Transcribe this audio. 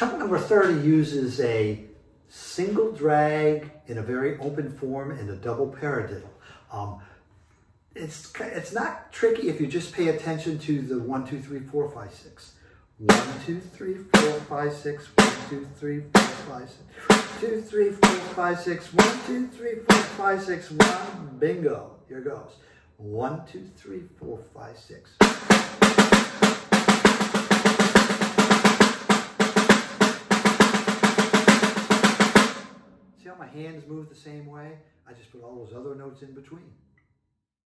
Chunk number 30 uses a single drag in a very open form and a double paradiddle. It's not tricky if you just pay attention to the 1, 2, 3, 4, 5, 6. 1, 2, 3, 4, 5, 6. 1, 2, 3, 4, 5, 6. 2, 3, 4, 5, 6. 1, 2, 3, 4, 5, 6. 1. Bingo. Here goes. 1, 2, 3, 4, 5, 6. See how my hands move the same way? I just put all those other notes in between.